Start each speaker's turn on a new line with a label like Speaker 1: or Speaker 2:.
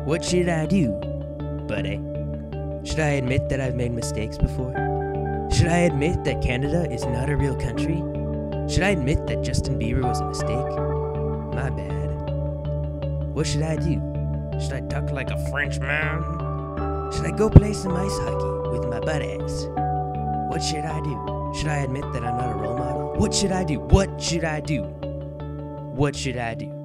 Speaker 1: What should I do, buddy? Should I admit that I've made mistakes before? Should I admit that Canada is not a real country? Should I admit that Justin Bieber was a mistake? My bad. What should I do? Should I talk like a Frenchman? Should I go play some ice hockey with my buddies? What should I do? Should I admit that I'm not a role model? What should I do? What should I do? What should I do?